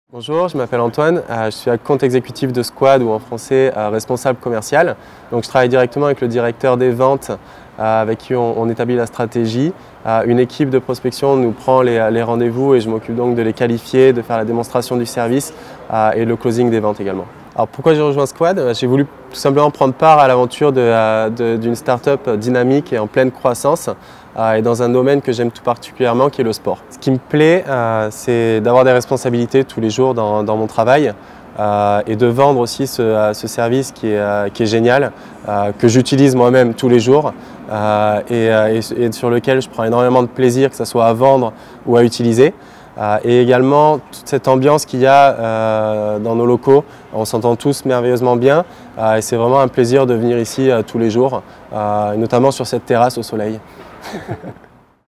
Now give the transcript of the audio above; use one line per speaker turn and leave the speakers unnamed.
Bonjour, je m'appelle Antoine, je suis compte exécutif de Squad ou en français responsable commercial. Donc je travaille directement avec le directeur des ventes avec qui on établit la stratégie. Une équipe de prospection nous prend les rendez-vous et je m'occupe donc de les qualifier, de faire la démonstration du service et le closing des ventes également. Alors pourquoi j'ai rejoint Squad? J'ai voulu tout simplement prendre part à l'aventure d'une start-up dynamique et en pleine croissance et dans un domaine que j'aime tout particulièrement qui est le sport. Ce qui me plaît, c'est d'avoir des responsabilités tous les jours dans mon travail et de vendre aussi ce service qui est génial, que j'utilise moi-même tous les jours et sur lequel je prends énormément de plaisir, que ce soit à vendre ou à utiliser. Et également toute cette ambiance qu'il y a dans nos locaux, on s'entend tous merveilleusement bien et c'est vraiment un plaisir de venir ici tous les jours, notamment sur cette terrasse au soleil.